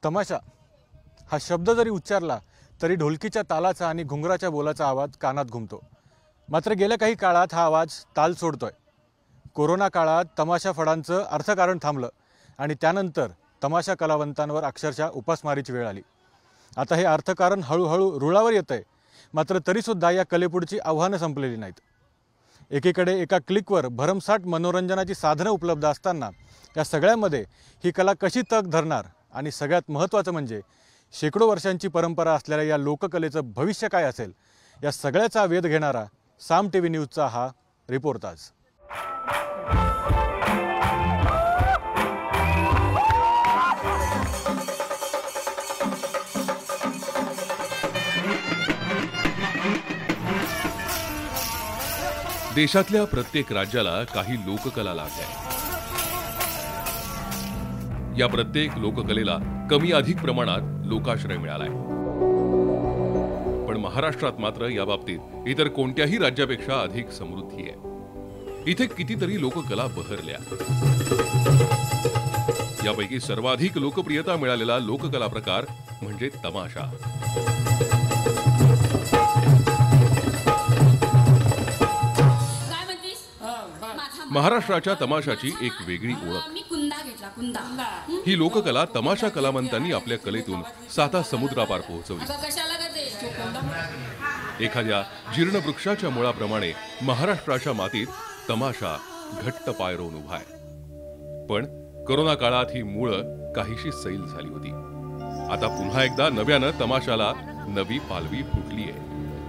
तमाशा हा शब्द जरी उच्चारला तरी ढोलकीच्या तालाचा आणि घुंगराच्या बोलाचा आवाज कानात घुमतो। मात्र गेल्या काही काळात हा आवाज ताल सोडतोय। कोरोना काळात तमाशा फडांचं अर्थकारण थांबलं आणि त्यानंतर तमाशा कलावंतांवर अक्षरशः उपासमारीची वेळ आली। आता हे अर्थकारण हळूहळू रुळावर येतंय, मात्र तरीसुद्धा या कलेपुढची आव्हानं संपलेली नाहीत। एकीकडे एका क्लिकवर भरमसाठ मनोरंजनाची साधनं उपलब्ध असताना या सगळ्यामध्ये ही कला कशी तग धरणार आणि सगळ्यात महत्त्वाचं म्हणजे शेकडो वर्षांची परंपरा असलेल्या या लोककलेचं भविष्य काय असेल, या सगळ्याचा वेध घेणारा साम टीव्ही न्यूजचा हा रिपोर्ट आज। देशातल्या प्रत्येक राज्याला काही लोककला लाभल्या। या प्रत्येक लोककलेला कमी अधिक प्रमाणात लोकाश्रय मिळालाय, पण महाराष्ट्रात मात्र या बाबतीत इतर कोणत्याही राज्यापेक्षा अधिक समृद्धी आहे। इथे कितीतरी लोककला बहरल्या। यापैकी सर्वाधिक लोकप्रियता मिळालेला लोककला प्रकार म्हणजे तमाशा। महाराष्ट्राच्या तमाशाची एक वेगळी ओळख। ही लोककला तमाशा कलावंतांनी आपल्या कलेतून साता समुद्रापार पोहोचवली। एखाद्या जीर्ण वृक्षाच्या मुळाप्रमाणे महाराष्ट्राच्या मातीत तमाशा घट्ट पाय रोवून उभा आहे। पण कोरोना काळात ही मुळं काहीशी सैल झाली होती। आता पुन्हा एकदा नव्यानं तमाशाला नवी पालवी फुटली आहे।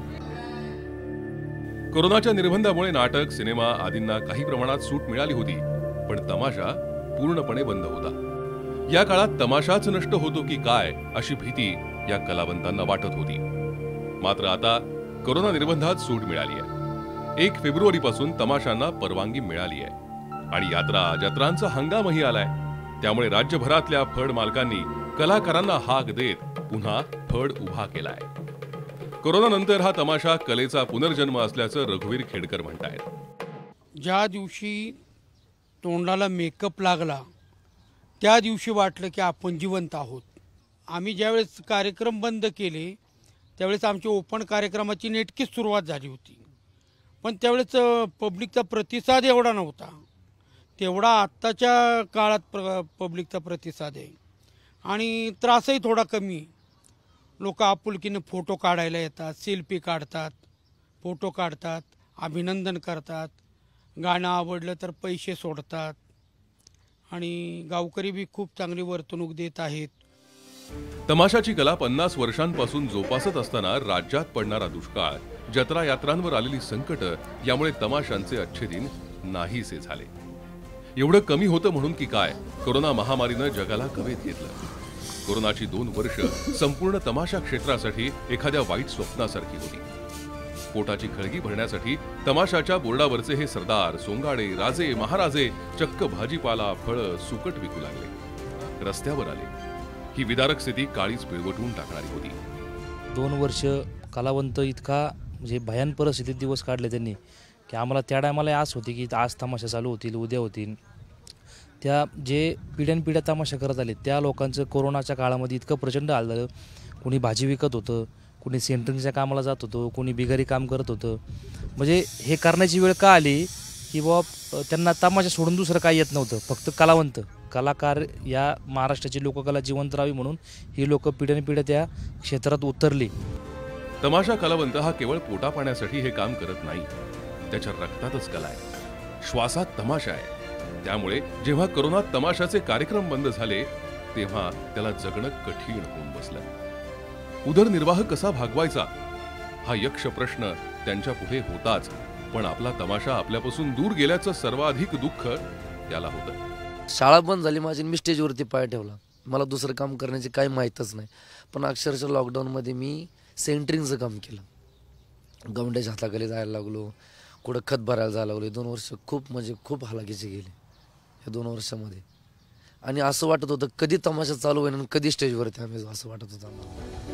कोरोनाच्या निर्बंधामुळे नाटक, सिनेमा आदींना काही प्रमाणात सूट मिळाली होती, पण तमाशा पूर्णपणे बंद होता। या काळात तमाशाच नष्ट होतो की काय अशी भीती या कलावंतांना वाटत होती। मात्र आता कोरोना निर्बंधात सूट मिळाली आहे। 1 फेब्रुवारीपासून तमाशांना परवानगी मिळाली आहे आणि यात्रा जत्रांचा हंगामही आलाय। त्यामुळे राज्यभरातल्या फड मालकांनी कलाकारांना हाक देत पुन्हा फड उभा केलाय। कोरोना नंतर हा तमाशा कलेचा पुनर्जन्म असल्याचं रघुवीर खेडकर म्हणतायत। ज्या दिवशी तोंडाला मेकअप लागला त्या दिवशी वाटलं की आपण जिवंत आहोत। आम्ही ज्यावेळेस कार्यक्रम बंद केले त्यावेळेस आमची ओपन कार्यक्रमाची नेटकीच सुरुवात झाली होती, पण त्यावेळेस पब्लिकचा प्रतिसाद एवढा नव्हता तेवढा आत्ताच्या काळात पब्लिकचा प्रतिसाद आहे आणि त्रासही थोडा कमी। लोक आपुलकीने फोटो काढायला येतात, सेल्फी काढतात, फोटो काढतात, अभिनंदन करतात, गाणं आवडलं तर पैसे सोडतात आणि गावकरी बी खूप चांगली वर्तणूक देत आहेत। तमाशाची कला 50 वर्षांपासून जोपासत असताना राज्यात पडणारा दुष्काळ, जत्रा यात्रांवर आलेली संकट यामुळे तमाशांचे अच्छे दिन नाहीसे झाले। एवढं कमी होतं म्हणून की काय, कोरोना महामारीनं जगाला कवेत घेतलं। कोरोनाची 2 वर्ष संपूर्ण तमाशा क्षेत्रासाठी एखाद्या वाईट स्वप्नासारखी होती। पोटाची खळगी भरण्यासाठी तमाशाच्या बोर्डावरचे हे सरदार, सोंगाडे, राजे, महाराजे चक्क भाजीपाला, फळं, सुकट विकू लागले, रस्त्यावर आले। ही विदारक स्थिती काळीच पिळवटून टाकणारी होती। 2 वर्ष कलावंत इतका म्हणजे भयान परिस्थितीत दिवस काढले त्यांनी की आम्हाला त्या टायमाला आस होती की आज तमाशा चालू होतील, उद्या होतील। त्या जे पिढ्यानपिढ्या तमाशा करत आले त्या लोकांचं कोरोनाच्या काळामध्ये इतकं प्रचंड हाल झालं। कोणी भाजी विकत होतं, कोणी सेंटरिंगच्या कामाला जात होतं, कोणी बिगारी काम करत होतं। म्हणजे हे करण्याची वेळ का आली की बाबा त्यांना तमाशा सोडून दुसरं काही येत नव्हतं, फक्त कलावंत कलाकार या महाराष्ट्राची लोककला जिवंत राहावी म्हणून ही लोक पिढ्यानपिढ्या त्या क्षेत्रात उतरली। तमाशा कलावंत हा केवळ पोटा पाण्यासाठी हे काम करत नाही, त्याच्या रक्तातच कला आहे, श्वासात तमाशा आहे। त्यामुळे जेव्हा कोरोनात तमाशाचे कार्यक्रम बंद झाले तेव्हा त्याला जगणं कठीण होऊन बसलं। उदरनिर्वाह कसा भागवायचा हा यक्ष प्रश्न त्यांच्या पुढे होताच, पण आपला तमाशा आपल्यापासून दूर गेल्याचं सर्वाधिक दुःख त्याला होतं। शाळा बंद झाली माझी, मी स्टेजवरती पाय ठेवला। मला दुसरं काम करण्याची काही माहीतच नाही, पण अक्षरशः लॉकडाऊनमध्ये मी सेंटरिंगचं काम केलं। गवंड्याच्या हाताखाली जायला लागलो, कुठं खत भरायला जायला लागलो। 2 वर्ष खूप हालाकीचे गेले या 2 वर्षामध्ये आणि असं वाटत होतं कधी तमाशा चालू होईल आणि कधी स्टेजवरती आम्ही, असं वाटत होतं आम्हाला।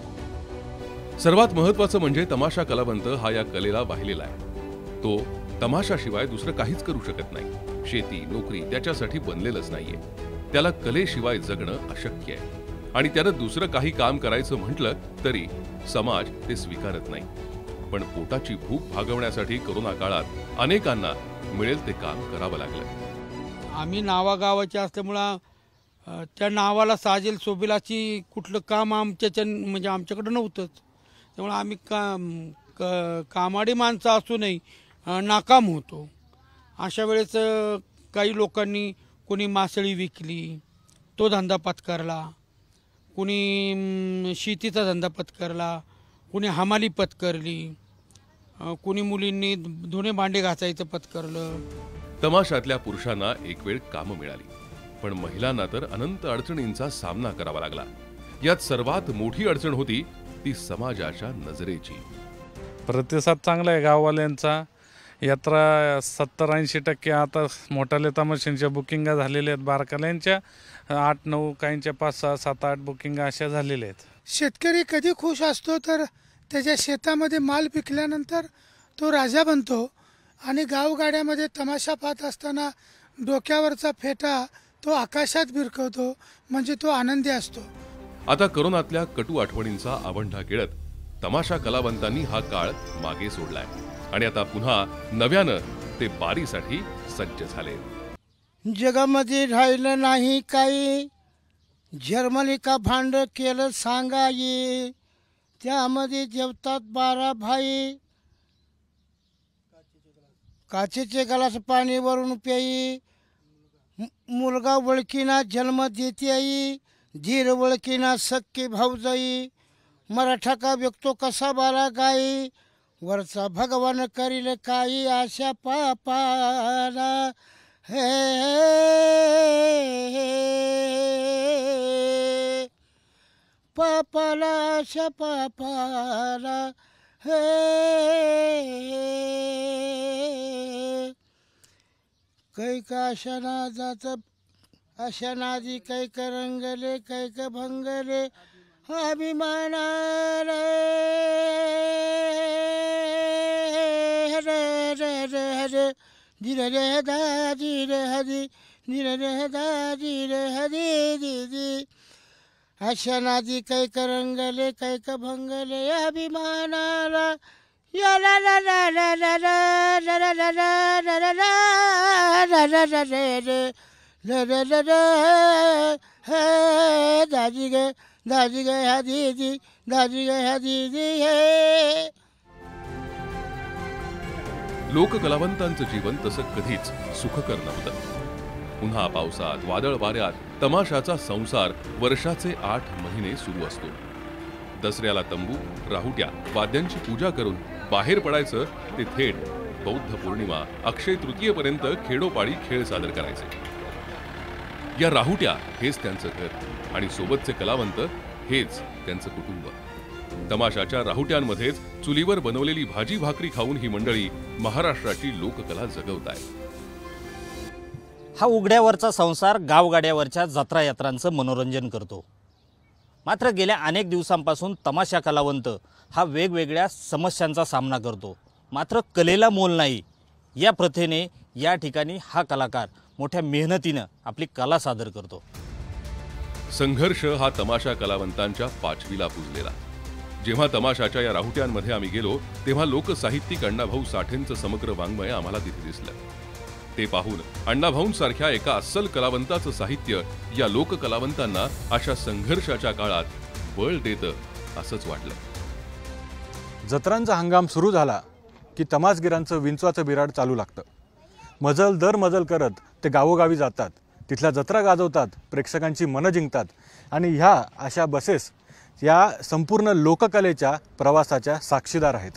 सर्वात महत्त्वाचं म्हणजे तमाशा कलावंत हा या कलेला वाहिलेला आहे। तो तमाशाशिवाय दुसरं काहीच करू शकत नाही। शेती, नोकरी त्याच्यासाठी बनलेलंच नाहीये। त्याला कलेशिवाय जगणं अशक्य आहे। आणि त्यानं दुसरं काही काम करायचं म्हटलं तरी समाज ते स्वीकारत नाही. पण पोटाची भूक भागवण्यासाठी कोरोना काळात अनेकांना मिळेल ते काम करावं लागलं. आम्ही नावागावाचे असल्यामुळं त्या नावाला साजेल सोबेलाची कुठलं काम म्हणजे आमच्याकडं नव्हतंच. त्यामुळे आम्ही कामाडी माणसं असूनही नाकाम होतो. अशा वेळेस काही लोकांनी कोणी मासळी विकली, तो धंदा पत्करला, कोणी शेतीचा धंदा पत्करला, कोणी हमाली पत्करली, कोणी मुलींनी धुणे भांडे घासायचं पत्करलं. तमाशातल्या पुरुषांना एक वेळ कामं मिळाली, पण महिलांना तर अनंत अडचणींचा सामना करावा लागला. यात सर्वात मोठी अडचण होती ती समाजाच्या नजरेची. प्रतिसाद चांगला आहे गाववाल्यांचा. यात्रा 70-80% आता मोठाले तमाशांच्या बुकिंगा झालेल्या आहेत. बारकाल्यांच्या 8-9, काहींच्या 5-6, 7-8 बुकिंगा अशा झालेल्या आहेत. शेतकरी कधी खुश असतो तर त्याच्या शेतामध्ये माल पिकल्यानंतर तो राजा बनतो आणि गावगाड्यामध्ये तमाशा पाहत असताना डोक्यावरचा फेटा तो आकाशात भिरकवतो, म्हणजे तो आनंदी असतो. आता कोरोनातल्या कटू आठवणींचा आवंढा गिळत तमाशा कलावंतांनी हा काळ मागे सोडलाय आणि आता पुन्हा नव्यानं ते बारीसाठी सज्ज झाले. जगामध्ये राहिलं नाही काही, जर्मनी का भांड केलं सांगाई, त्यामध्ये जेवतात 12 भाई, काचेचे ग्लास पाणी वरून प्याई, मुलगा वळकीना जन्म देते आई, धीर वळकीना सक्की भाऊजाई, मराठा का व्यक्तो कसा बारा गाई, वरचा भगवान करील काही आशा पापाला हे पापाला आशा पापाला हे. कैक अशा नादाचं अशा नादी कैक रंगले कैक भंगले अभिमानाला रे रे रे रे धीरे रे दादी रे हदी धीरे रे दादी रे हदी दीदी. अशा नादी कैक रंगले कैक भंगले अभिमानाला या ला ला ला ला ला ला ला ला ला ला ला ला ला ला ला रे रे रे रे रे रे हे दादी गे हा दीदी दादी गे हा दीदी हे. लोककलावंतांचं जीवन तसं कधीच सुखकर नव्हतं. पुन्हा पावसात वादळ वाऱ्यात तमाशाचा संसार वर्षाचे 8 महिने सुरू असतो. दसऱ्याला तंबू, राहुट्या, वाद्यांची पूजा करून बाहेर पडायचं ते थेट बौद्ध पौर्णिमा, अक्षय तृतीयेपर्यंत खेडोपाडी खेळ सादर करायचे. या राहुट्या हेच त्यांचं घर आणि सोबतचे कलावंत हेच त्यांचं कुटुंब. तमाशाच्या राहुट्यांमध्येच चुलीवर बनवलेली भाजी भाकरी खाऊन ही मंडळी महाराष्ट्राची लोककला जगवतायत. हा उघड्यावरचा संसार गावगाड्यावरच्या जत्रा यात्रांचं मनोरंजन करतो. मात्र गेल्या अनेक दिवसांपासून तमाशा कलावंत हा वेगवेगळ्या समस्यांचा सामना करतो. मात्र कलेला मोल नाही या प्रथेने या ठिकाणी हा कलाकार मोठ्या मेहनतीनं आपली कला सादर करतो. संघर्ष हा तमाशा कलावंतांच्या 5वीला पुजलेला. जेव्हा तमाशाच्या या राहुट्यांमध्ये आम्ही गेलो तेव्हा लोकसाहित्यिक अण्णाभाऊ साठेंचं समग्र वाङ्मय आम्हाला तिथे दिसलं. ते पाहून अण्णाभाऊंसारख्या एका अस्सल कलावंताचं साहित्य या लोककलावंतांना अशा संघर्षाच्या काळात बळ देतं असंच वाटलं. जत्रांचा हंगाम सुरू झाला की तमासगिरांचं विंचवाचं बिराड चालू लागतं. मजल दर मजल करत ते गावोगावी जातात, तिथल्या जत्रा गाजवतात, प्रेक्षकांची मनं जिंकतात आणि ह्या अशा बसेस या संपूर्ण लोककलेच्या प्रवासाच्या साक्षीदार आहेत.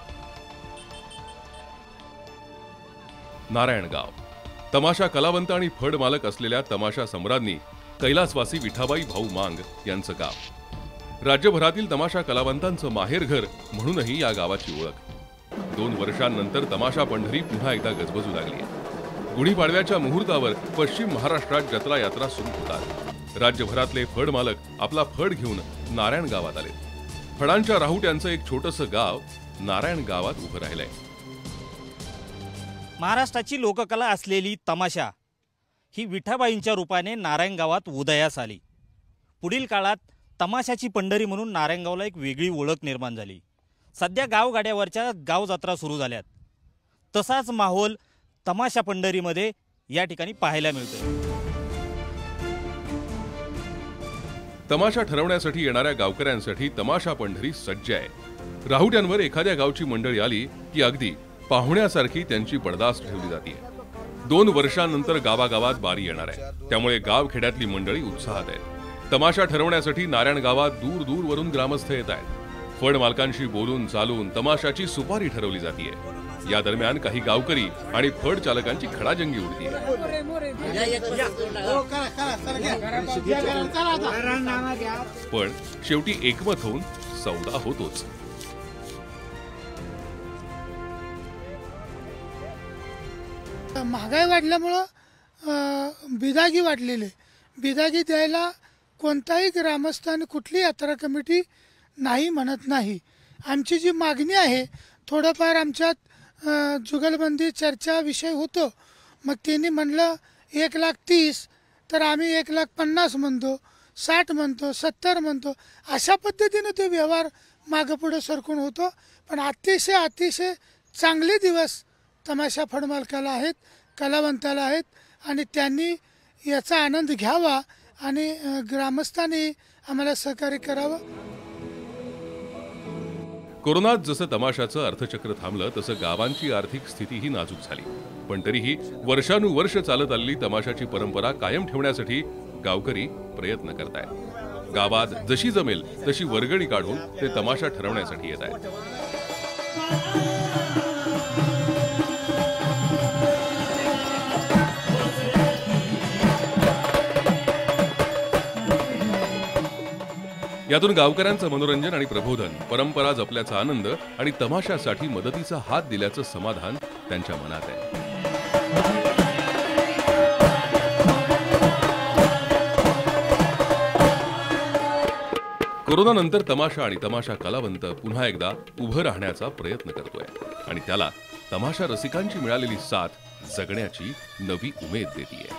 नारायणगाव तमाशा कलावंत आणि फड मालक असलेल्या तमाशा सम्राज्ञी कैलासवासी विठाबाई भाऊ मांग यांचं गाव. राज्यभरातील तमाशा कलावंतांचं माहेरघर म्हणूनही या गावाची ओळख. 2 वर्षांनंतर तमाशा पंढरी पुन्हा एकदा गजबजू लागली आहे. गुढीपाडव्याच्या मुहूर्तावर पश्चिम महाराष्ट्रात जत्रा यात्रा सुरू होतात. राज्यभरातले फड मालक आपला फड घेऊन नारायण गावात आले. फडांच्या राहुट्यांचं एक छोटंसं गाव नारायण गावात उभं राहिलंय. महाराष्ट्राची लोककला असलेली तमाशा ही विठाबाईंच्या रूपाने नारायण गावात उदयास आली. पुढील काळात तमाशाची पंढरी म्हणून नारायणगावला एक वेगळी ओळख निर्माण झाली. सध्या गावगाड्यावरच्या गाव जत्रा सुरू झाल्यात. तसाच माहोल तमाशा पंढरीमध्ये या ठिकाणी पाहायला मिळतोय. तमाशा ठरवण्यासाठी येणाऱ्या गावकऱ्यांसाठी तमाशा पंढरी सज्ज आहे. राहुट्यांवर एखाद्या गावची मंडळी आली की अगदी पाहुण्यासारखी त्यांची बडदास्त ठेवली जाते. 2 वर्षांनंतर गावागावात बारी येणार आहे, त्यामुळे गावखेड्यातली मंडळी उत्साहात आहेत. तमाशा ठरवण्यासाठी नारायण गावात दूर दूरवरून ग्रामस्थ येत आहेत. फड मालकांशी बोलून चालून तमाशाची सुपारी ठरवली जाते. या दरम्यान काही गावकरी आणि फड चालकांची खडाजंगी उडतीये. पण शेवटी एकमत होऊन सौदा होतोच. महागाई वाढल्यामुळं बिदागी वाढलेले. बिदागी द्यायला कोणताही ग्रामस्थ आणि कुठली यात्रा कमिटी नाही म्हणत नाही. आमची जी मागणी आहे, थोडंफार आमच्यात जुगलबंदी चर्चा विषय होतो. मग त्यांनी म्हणलं 1,30,000 तर आम्ही 1,50,000 म्हणतो, 60 म्हणतो, 70 म्हणतो. अशा पद्धतीनं तो व्यवहार मागं पुढं सरकून होतो. पण अतिशय चांगले दिवस तमाशा फडमालकाला आहेत, कलावंताला आहेत आणि त्यांनी याचा आनंद घ्यावा आणि ग्रामस्थांनी आम्हाला सहकार्य करावं. कोरोनात जसं तमाशाचं अर्थचक्र थांबलं तसं गावांची आर्थिक स्थितीही नाजूक झाली. पण तरीही वर्षानुवर्ष चालत आलेली तमाशाची परंपरा कायम ठेवण्यासाठी गावकरी प्रयत्न करतायत. गावात जशी जमेल तशी वर्गणी काढून ते तमाशा ठरवण्यासाठी येत आहेत. यातून गावकऱ्यांचं मनोरंजन आणि प्रबोधन, परंपरा जपल्याचा आनंद आणि तमाशासाठी मदतीचा हात दिल्याचं समाधान त्यांच्या मनात आहे. कोरोनानंतर तमाशा आणि तमाशा कलावंत पुन्हा एकदा उभं राहण्याचा प्रयत्न करतोय आणि त्याला तमाशा रसिकांची मिळालेली साथ जगण्याची नवी उमेद देतीये.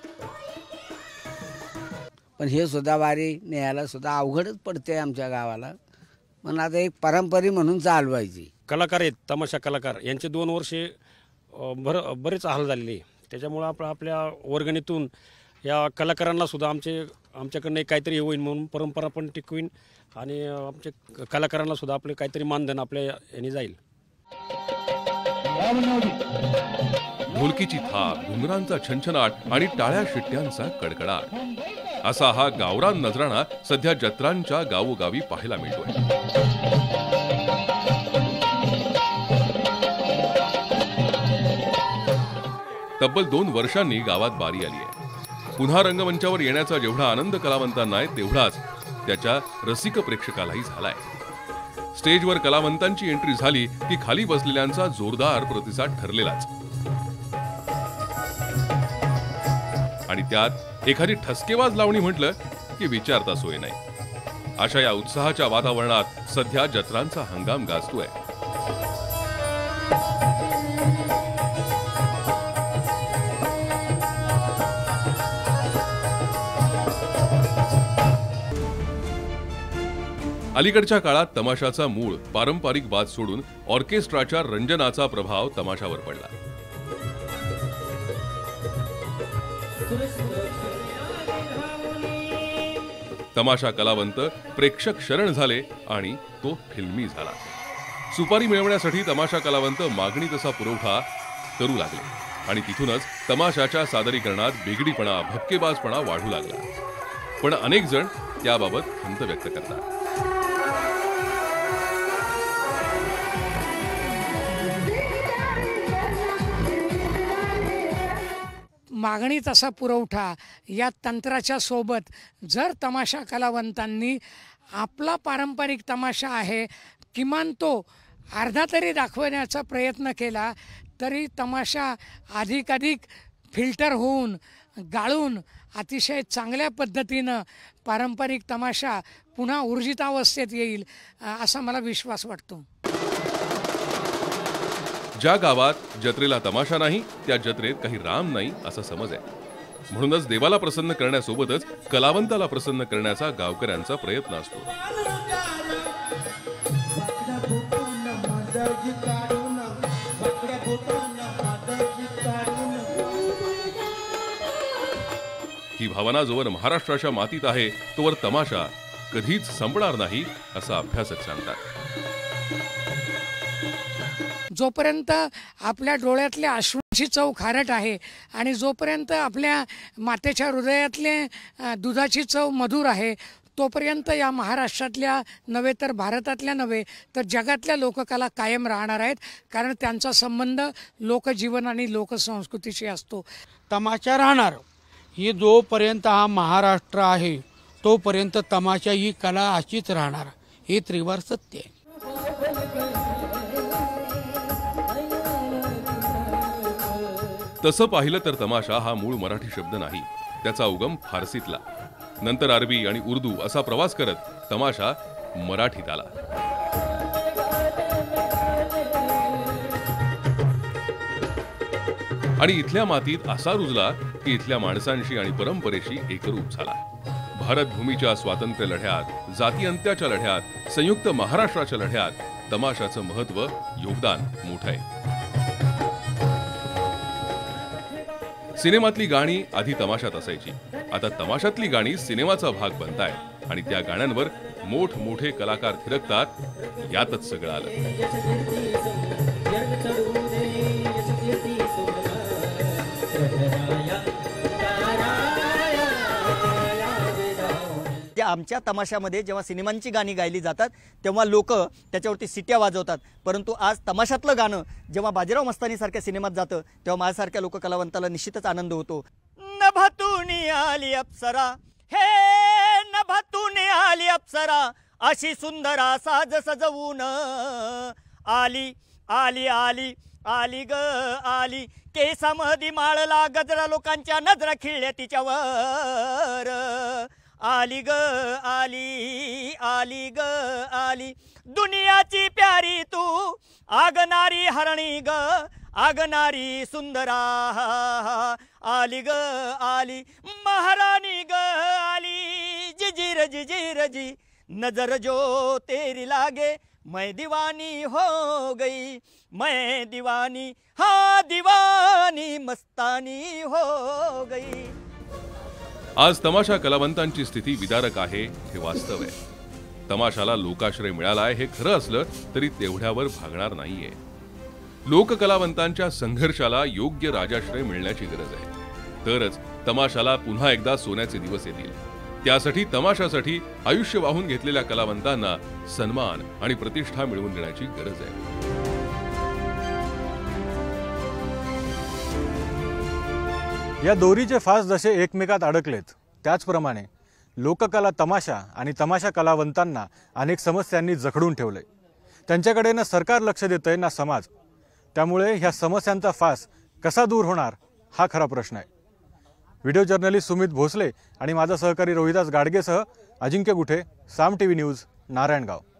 पण हे सुद्धा वारी न्यायला सुद्धा अवघडच पडते आमच्या गावाला. पण आता एक परंपरा म्हणून चालवायची. कलाकार आहेत, तमाशा कलाकार यांचे 2 वर्षे बरेच हाल झालेले. त्याच्यामुळं आपल्या वर्गणीतून या कलाकारांना सुद्धा आमच्याकडनं काहीतरी होईल म्हणून परंपरा पण टिकवीन आणि आमच्या कलाकारांना सुद्धा आपले काहीतरी मानधन आपल्या याने जाईल. ढोलकीची थाप, घुंगरांचा छनछनाट आणि टाळ्या शिट्ट्यांचा कडकडाट असा हा गावरान नजराणा सध्या जत्रांच्या गावोगावी पाहायला मिळतोय. तब्बल 2 वर्षांनी गावात बारी आली आहे. पुन्हा रंगमंचावर येण्याचा जेवढा आनंद कलावंतांना आहे तेवढाच त्याच्या रसिक प्रेक्षकालाही झालाय. स्टेजवर कलावंतांची एंट्री झाली की खाली बसलेल्यांचा जोरदार प्रतिसाद ठरलेलाच आणि त्यात एखादी ठसकेबाज लावणी म्हटलं की विचारता सोय नाही. अशा या उत्साहाच्या वातावरणात सध्या जत्रांचा हंगाम गाजतोय. अलीकडच्या काळात तमाशाचा मूळ पारंपरिक बाज सोडून ऑर्केस्ट्राच्या रंजनाचा प्रभाव तमाशावर पडला. तमाशा कलावंत प्रेक्षक शरण झाले आणि तो फिल्मी झाला. सुपारी मिळवण्यासाठी तमाशा कलावंत मागणी तसा पुरवठा करू लागले आणि तिथूनच तमाशाच्या सादरीकरणात बिगडीपणा, भपकेबाजपणा वाढू लागला. पण अनेक जण त्याबाबत खंत व्यक्त करतात. मागणी तसा पुरवठा या तंत्राच्या सोबत जर तमाशा कलावंतांनी आपला पारंपरिक तमाशा आहे किमान तो अर्धा तरी दाखवण्याचा प्रयत्न केला तरी तमाशा अधिकाधिक फिल्टर होऊन गाळून अतिशय चांगल्या पद्धतीनं पारंपरिक तमाशा पुन्हा ऊर्जितावस्थेत येईल असा मला विश्वास वाटतो. ज्या गावात जत्रेला तमाशा नाही त्या जत्रेत काही राम नाही असा समज आहे. म्हणूनच देवाला प्रसन्न करण्यासोबतच कलावंताला प्रसन्न करण्याचा गावकऱ्यांचा प्रयत्न असतो. ही भावना जोवर महाराष्ट्राच्या मातीत आहे तोवर तमाशा कधीच संपणार नाही असं अभ्यासक सांगतात. जोपर्यंत आपल्या डोळ्यातल्या अश्रूंची चव खारट आहे आणि जोपर्यंत आपल्या मातेच्या हृदयातले दुधाची चव मधुर आहे, तोपर्यंत या महाराष्ट्रातल्या नव्हे तर भारतातल्या नव्हे तर जगातल्या लोककला कायम राहणार आहेत. कारण त्यांचा संबंध लोकजीवन आणि लोकसंस्कृतीशी असतो. तमाशा राहणार. ही जोपर्यंत हा महाराष्ट्र आहे तोपर्यंत तमाशा ही कला अशीच राहणार. हे त्रिवार सत्य आहे. तसं पाहिलं तर तमाशा हा मूळ मराठी शब्द नाही, त्याचा उगम फारसीतला. नंतर अरबी आणि उर्दू असा प्रवास करत तमाशा मराठीत आला. आणि इथल्या मातीत असा रुजला की इथल्या माणसांशी आणि परंपरेशी एकरूप झाला. भारतभूमीच्या स्वातंत्र्य लढ्यात, जातीअंत्याच्या लढ्यात, संयुक्त महाराष्ट्राच्या लढ्यात तमाशाचं महत्व, योगदान मोठं आहे. सिनेमातली गाणी आधी तमाशात असायची, आता तमाशातली गाणी सिनेमाचा भाग बनतायत आणि त्या गाण्यांवर मोठमोठे कलाकार थिरकतात. यातच सगळं आलं. आमच्या तमाशामध्ये जेव्हा सिनेमांची गाणी गायली जातात तेव्हा लोक त्याच्यावरती सिट्या वाजवतात, परंतु आज तमाशातलं गाणं जेव्हा बाजीराव मस्तानीसारख्या सिनेमात जातं तेव्हा माझ्यासारख्या लोककलावंताला निश्चितच आनंद होतो. नभातून आली अप्सरा, हे नभातून आली अप्सरा, अशी सुंदरा साज सजवून आली आली आली आली ग आली. केसामधी माळला गजरा, लोकांच्या नजरा खिळल्या तिच्यावर. आली ग आली आली ग आली. दुनियाची प्यारी तू, आगनारी हरणी ग, आगनारी सुंदरा. आली ग आली महारानी ग आली. जिजीर जिजीर जी नजर जो तेरी लागे, मैं दीवानी हो गई, मैं दीवानी, हाँ दीवानी मस्तानी हो गई. आज तमाशा कलावंतांची स्थिती विदारक आहे हे वास्तव आहे. तमाशाला लोकाश्रय मिळालाय हे खरं असलं तरी तेवढ्यावर भागणार नाहीये. लोककलावंतांच्या संघर्षाला योग्य राजाश्रय मिळण्याची गरज आहे, तरच तमाशाला पुन्हा एकदा सोन्याचे दिवस येतील. त्यासाठी तमाशासाठी आयुष्य वाहून घेतलेल्या कलावंतांना सन्मान आणि प्रतिष्ठा मिळवून देण्याची गरज आहे. या दोरीचे फास जसे एकमेकात अडकलेत त्याचप्रमाणे लोककला तमाशा आणि तमाशा कलावंतांना अनेक समस्यांनी जखडून ठेवले. त्यांच्याकडे ना सरकार लक्ष देतंय ना समाज. त्यामुळे ह्या समस्यांचा फास कसा दूर होणार हा खरा प्रश्न आहे. व्हिडिओ जर्नलिस्ट सुमित भोसले आणि माझा सहकारी रोहिदास गाडगेसह अजिंक्य गुठे, साम टीव्ही न्यूज, नारायणगाव.